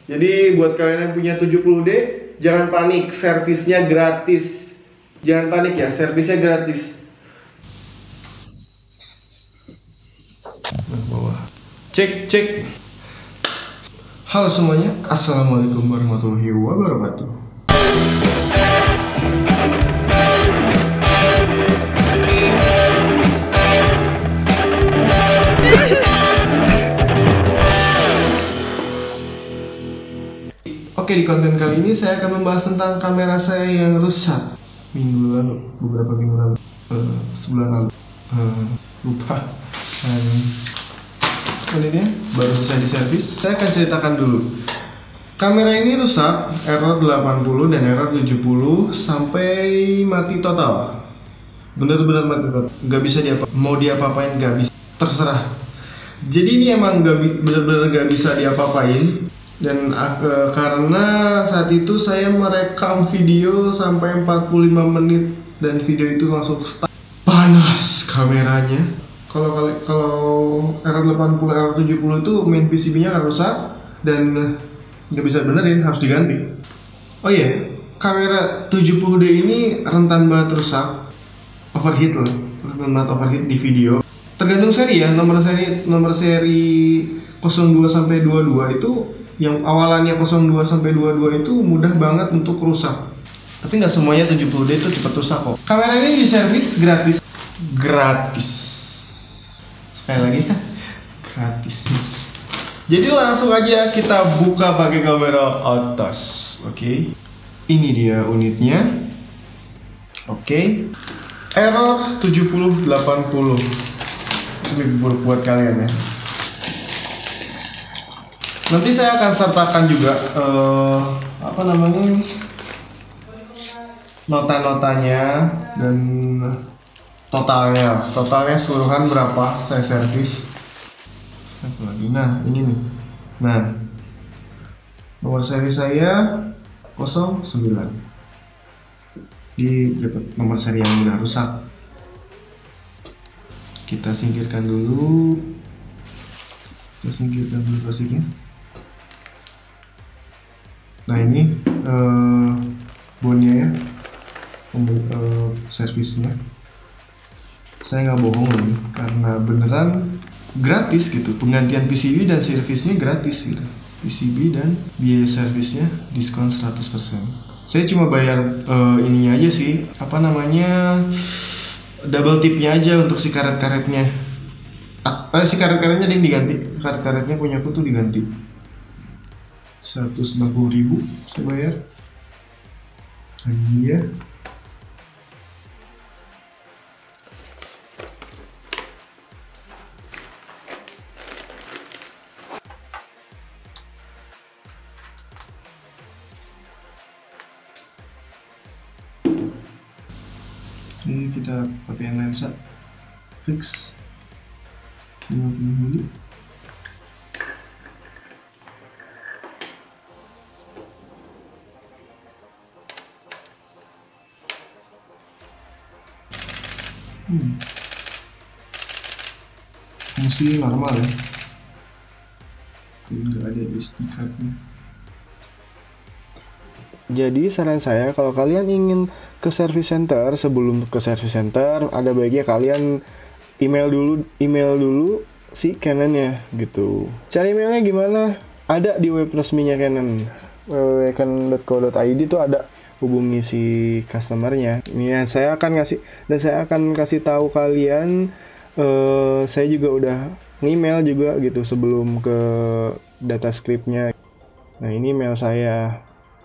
Jadi buat kalian yang punya 70D, jangan panik, servisnya gratis. Jangan panik ya, servisnya gratis. Bawah. Cek, cek. Halo semuanya, assalamualaikum warahmatullahi wabarakatuh. Oke, di konten kali ini saya akan membahas tentang kamera saya yang rusak minggu lalu, beberapa minggu lalu, sebulan lalu, lupa. Ini baru selesai diservis. Saya akan ceritakan dulu. Kamera ini rusak, error 80 dan error 70 sampai mati total. Benar-benar mati total. Gak bisa mau diapa-apain, gak bisa. Terserah. Jadi ini emang benar-benar gak bisa diapa-apain. Dan karena saat itu saya merekam video sampai 45 menit dan video itu langsung stuck. Panas kameranya. Kalau error 80, error 70 itu main PCB-nya akan rusak dan nggak bisa benerin, harus diganti. Oh iya, kamera 70D ini rentan banget rusak, overheat lah, rentan banget overheat di video. Tergantung seri ya, nomor seri 02 sampai 22 itu yang awalannya 02 sampai 22 itu mudah banget untuk rusak. Tapi nggak semuanya 70D itu cepat rusak kok. Kamera ini diservis gratis. Sekali lagi gratis. Jadi langsung aja kita buka pakai kamera atas. Oke. Ini dia unitnya. Oke. Error 7080. Ini buat kalian ya. Nanti saya akan sertakan juga nota-notanya dan totalnya keseluruhan berapa saya servis. Satu lagi, nah ini nih. Nah, nomor seri saya 09. Di nomor seri yang udah rusak. Kita singkirkan dulu plastinya. Nah ini bonnya ya, servisnya. Saya nggak bohong loh, karena beneran gratis gitu. Penggantian PCB dan servisnya gratis gitu. PCB dan biaya servisnya diskon 100%. Saya cuma bayar ininya aja sih, double tipnya aja untuk si karet-karetnya. Si karet-karetnya yang diganti. Karet-karetnya punya aku tuh diganti. 190.000 saya bayar. Ini ya. Ini kita pakai lensa fix 50 mm. Fungsi normal ya, nggak ada SD card-nya. Jadi saran saya kalau kalian ingin ke service center, sebelum ke service center ada baiknya kalian email dulu si Canon-nya gitu. Cari emailnya gimana? Ada di web resminya Canon, www.canon.co.id itu ada. Hubungi si customernya. Ini saya akan kasih tahu kalian. Saya juga udah nge-email juga gitu sebelum ke data script-nya. Nah ini email saya.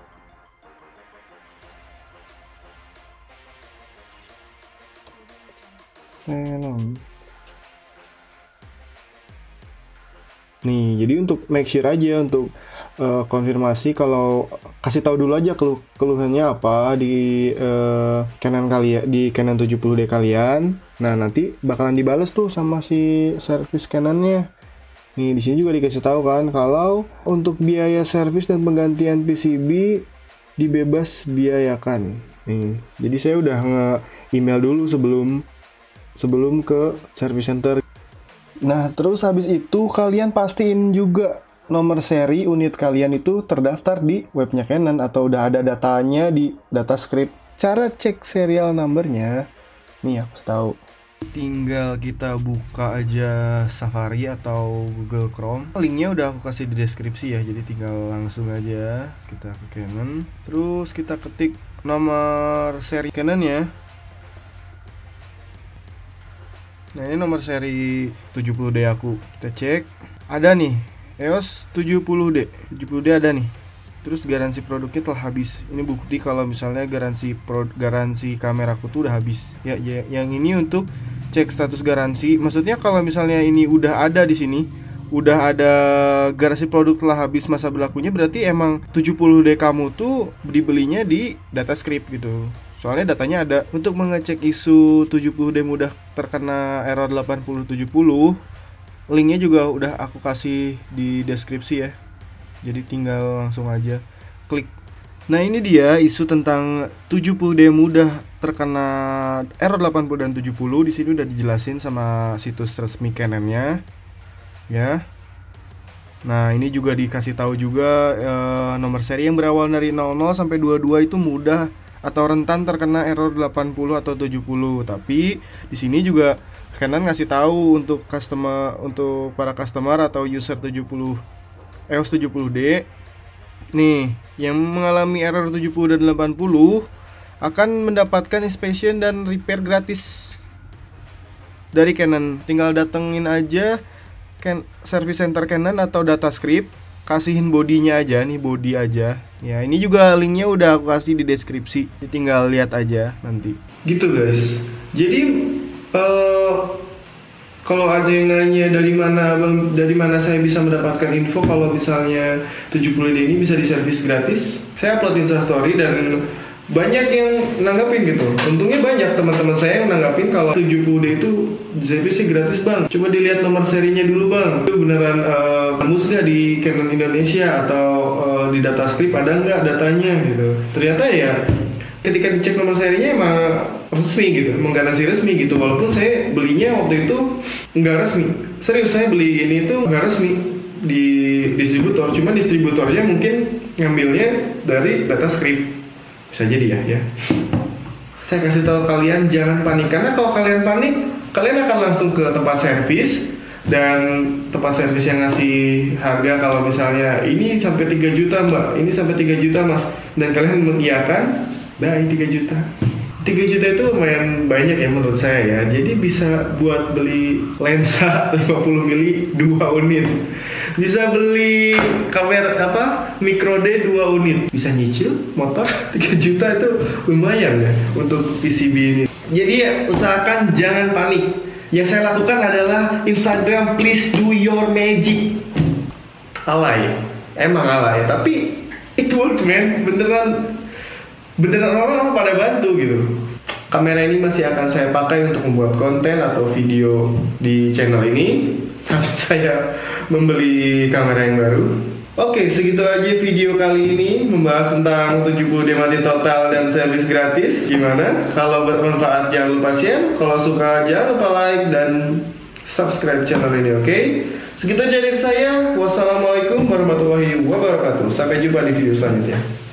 Nih, jadi untuk make sure aja, untuk konfirmasi, kalau kasih tahu dulu aja keluhannya apa di Canon kalian, di Canon 70D kalian. Nah, nanti bakalan dibales tuh sama si service Canonnya. Nih, di sini juga dikasih tahu kan kalau untuk biaya servis dan penggantian PCB dibebas biayakan. Nih, jadi saya udah nge-email dulu sebelum ke service center. Nah, terus habis itu kalian pastiin juga nomor seri unit kalian itu terdaftar di webnya Canon atau udah ada datanya di datascript. Cara cek serial numbernya, nih aku tahu. Tinggal kita buka aja Safari atau Google Chrome. Linknya udah aku kasih di deskripsi ya, jadi tinggal langsung aja kita ke Canon. Terus kita ketik nomor seri Canon ya. Nah ini nomor seri 70D aku. Kita cek, ada nih EOS 70D. 70D ada nih. Terus garansi produknya telah habis. Ini bukti kalau misalnya garansi kameraku tuh udah habis. Ya, yang ini untuk cek status garansi. Maksudnya kalau misalnya ini udah ada di sini, udah ada garansi produk telah habis masa berlakunya, berarti emang 70D kamu tuh dibelinya di datascript gitu. Soalnya datanya ada. Untuk mengecek isu 70D mudah terkena error 8070, linknya juga udah aku kasih di deskripsi ya. Jadi tinggal langsung aja klik. Nah ini dia isu tentang 70D mudah terkena error 80 dan 70. Di sini udah dijelasin sama situs resmi Canon-nya ya. Nah ini juga dikasih tahu juga nomor seri yang berawal dari 00 sampai 22 itu mudah atau rentan terkena error 80 atau 70. Tapi di sini juga Canon ngasih tahu untuk para customer atau user EOS 70D nih yang mengalami error 70 dan 80 akan mendapatkan inspection dan repair gratis dari Canon. Tinggal datengin aja service center Canon atau datascript, kasihin bodinya aja nih, body aja ya. Ini juga linknya udah aku kasih di deskripsi, tinggal lihat aja nanti gitu guys. Jadi kalau ada yang nanya dari mana saya bisa mendapatkan info kalau misalnya 70D ini bisa diservis gratis, saya upload Instastory dan banyak yang nanggapin gitu. Untungnya banyak teman-teman saya yang nanggapin kalau 70D itu servisnya gratis bang. Coba dilihat nomor serinya dulu bang. Itu beneran tembus nggak di Canon Indonesia atau di datascript ada nggak datanya gitu. Ternyata ya ketika dicek nomor serinya emang resmi gitu, emang garansi resmi gitu. Walaupun saya belinya waktu itu nggak resmi. Serius, saya beli ini tuh nggak resmi di distributor. Cuma distributornya mungkin ngambilnya dari datascript. Bisa jadi ya. Saya kasih tahu kalian jangan panik, karena kalau kalian panik, kalian akan langsung ke tempat servis dan tempat servis yang ngasih harga kalau misalnya ini sampai 3 juta mbak, ini sampai 3 juta mas, dan kalian mengiyakan. Baik, 3 juta. 3 juta itu lumayan banyak ya menurut saya ya. Jadi bisa buat beli lensa 50 mili 2 unit. Bisa beli kamera micro D 2 unit. Bisa nyicil motor 3 juta itu lumayan ya untuk PCB ini. Jadi ya usahakan jangan panik. Yang saya lakukan adalah Instagram please do your magic. Alay. Emang alay, tapi it worked man. Beneran orang pada bantu gitu. Kamera ini masih akan saya pakai untuk membuat konten atau video di channel ini sampai saya membeli kamera yang baru. Oke, segitu aja video kali ini membahas tentang 70D mati total dan servis gratis. Gimana? Kalau bermanfaat jangan lupa share, kalau suka jangan lupa like dan subscribe channel ini, oke? Segitu aja dari saya. Wassalamualaikum warahmatullahi wabarakatuh. Sampai jumpa di video selanjutnya.